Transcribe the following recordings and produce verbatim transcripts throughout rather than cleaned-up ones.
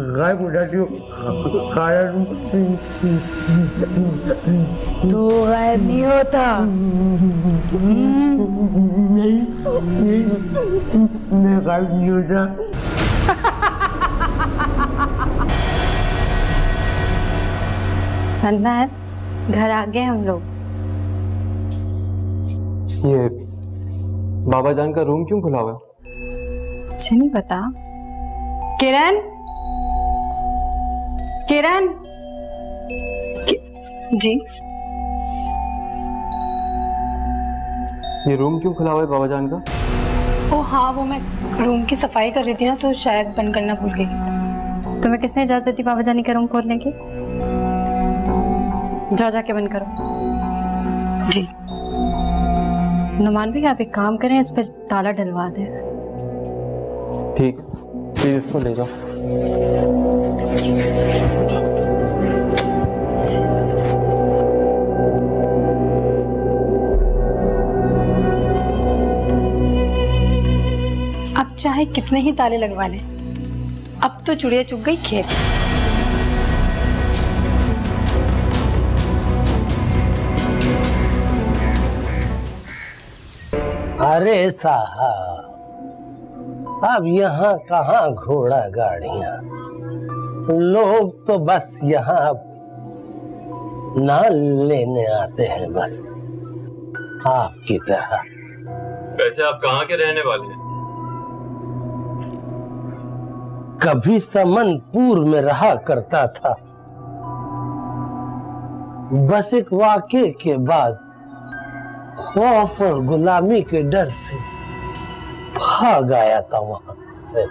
गाय बुढ़ाती हो कारण तू गायब नहीं होता। नहीं नहीं मैं गायब नहीं होता। है घर आ गए हम लोग। ये बाबा जान का रूम क्यों खुला हुआ है? मुझे नहीं पता। किरण किरण कि... जी ये रूम क्यों खुला हुआ है बाबा जान का? ओ हाँ, वो मैं रूम की सफाई कर रही थी ना, तो शायद बंद करना भूल गई। तुम्हें किसने इजाजत दी बाबा जानी का रूम खोलने की? जा जाके बंद करो। जी नुमान भाई, आप एक काम करें, इस पर ताला डलवा दें। ठीक, प्लीज इसको ले जाओ। अब चाहे कितने ही ताले लगवा लें, अब तो चुड़िया चुग गई खेत। अरे साहब, अब यहाँ कहाँ घोड़ा गाड़ियाँ, लोग तो बस यहाँ नाल लेने आते हैं, बस आपकी तरह। वैसे आप कहाँ के रहने वाले हैं? कभी समनपुर में रहा करता था, बस एक वाक़े के बाद खौफ और गुलामी के डर से भाग आया था वहां से।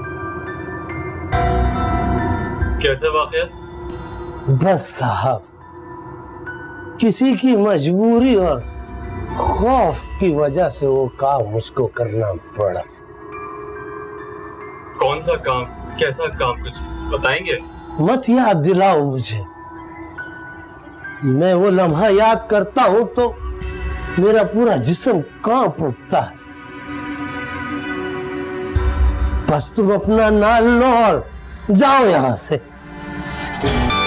कैसे वाक़या? बस साहब, किसी की मजबूरी और खौफ की वजह से वो काम मुझको करना पड़ा। कौन सा काम, कैसा काम, कुछ बताएंगे? मत याद दिलाओ मुझे, मैं वो लम्हा याद करता हूं तो मेरा पूरा जिस्म कांप उठता है। बस तुम अपना नाल लो और जाओ यहां से।